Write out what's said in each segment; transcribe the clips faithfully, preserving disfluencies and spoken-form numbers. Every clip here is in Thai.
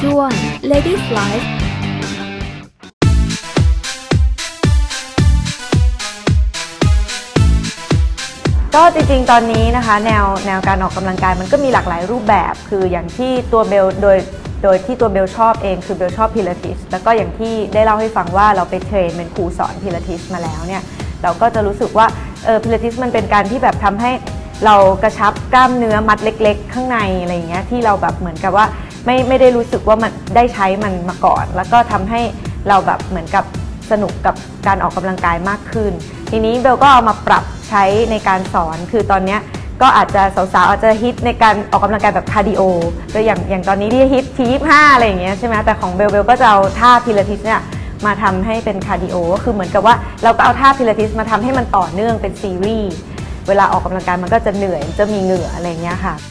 ช่วง Ladies Life ก็จริงๆตอนนี้นะคะแนวแนวการออกกำลังกายมันก็มีหลากหลายรูปแบบคืออย่างที่ตัวเบลโดยโดยที่ตัวเบลชอบเองคือเบลชอบพิลาทิสแล้วก็อย่างที่ได้เล่าให้ฟังว่าเราไปเทรนเป็นครูสอนพิลาทิสมาแล้วเนี่ยเราก็จะรู้สึกว่าเออพิลาทิสมันเป็นการที่แบบทำให้เรากระชับกล้ามเนื้อมัดเล็กๆข้างในอะไรอย่างเงี้ยที่เราแบบเหมือนกับว่าไม่ไม่ได้รู้สึกว่ามันได้ใช้มันมาก่อนแล้วก็ทำให้เราแบบเหมือนกับสนุกกับการออกกำลังกายมากขึ้นทีนี้เบลก็เอามาปรับใช้ในการสอนคือตอนนี้ก็อาจจะสาวๆอาจจะฮิตในการออกกำลังกายแบบคาร์ดิโอโดยอย่างอย่างตอนนี้ที่ฮิตทียี่สิบห้าอะไรอย่างเงี้ยใช่ไหมแต่ของเบลเบลก็จะเอาท่าพิลาทิสเนี่ยมาทำให้เป็นคาร์ดิโอก็คือเหมือนกับว่าเราก็เอาท่าพิลาทิสมาทำให้มันต่อเนื่องเป็นซีรีส์เวลาออกกำลังกายมันก็จะเหนื่อยจะมีเหงื่ออะไรเงี้ยค่ะ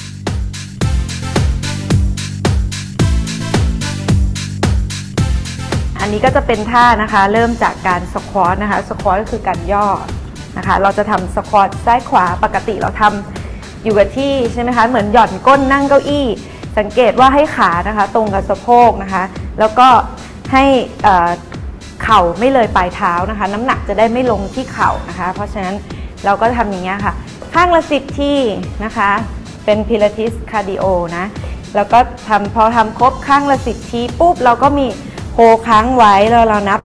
อันนี้ก็จะเป็นท่านะคะเริ่มจากการสควอตนะคะสควอตก็คือการย่อนะคะเราจะทำสควอตซ้ายขวาปกติเราทำอยู่กับที่ใช่ไหมคะเหมือนหย่อนก้นนั่งเก้าอี้สังเกตว่าให้ขานะคะตรงกับสะโพกนะคะแล้วก็ให้เข่าไม่เลยปลายเท้านะคะน้ำหนักจะได้ไม่ลงที่เข่านะคะเพราะฉะนั้นเราก็ทำอย่างนี้ค่ะข้างละสิบที่นะคะเป็นพิลาทิสคาร์ดิโอนะแล้วก็ทำพอทำครบข้างละสิบที่ปุ๊บเราก็มีโฮค้างไว้แล้วเรานับ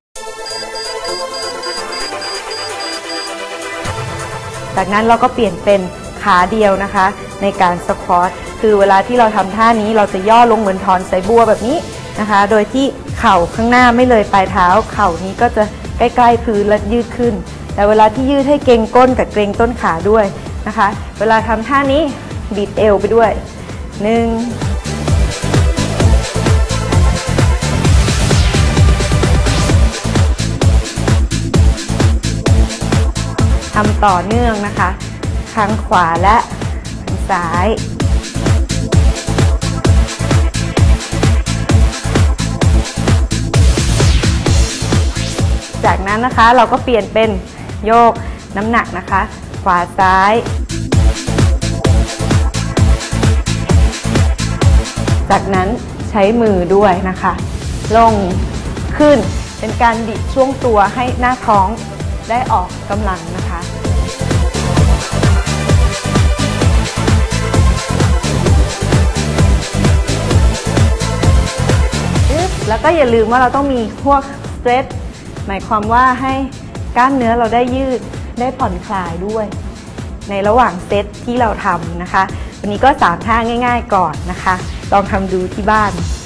จากนั้นเราก็เปลี่ยนเป็นขาเดียวนะคะในการสควอตคือเวลาที่เราทำท่านี้เราจะย่อลงเหมือนถอนสายบัวแบบนี้นะคะโดยที่เข่าข้างหน้าไม่เลยปลายเท้าเข่านี้ก็จะใกล้ๆพื้นและยืดขึ้นแต่เวลาที่ยืดให้เกร็งก้นกับเกร็งต้นขาด้วยนะคะเวลาทำท่านี้บิดเอวไปด้วยหนึ่งทำต่อเนื่องนะคะทั้งขวาและซ้ายจากนั้นนะคะเราก็เปลี่ยนเป็นโยกน้ำหนักนะคะขวาซ้ายจากนั้นใช้มือด้วยนะคะลงขึ้นเป็นการบิดช่วงตัวให้หน้าท้องได้ออกกำลังนะคะแล้วก็อย่าลืมว่าเราต้องมีพวกสเตรทหมายความว่าให้กล้ามเนื้อเราได้ยืดได้ผ่อนคลายด้วยในระหว่างเซตที่เราทำนะคะวันนี้ก็สามท่าง่ายๆก่อนนะคะลองทำดูที่บ้าน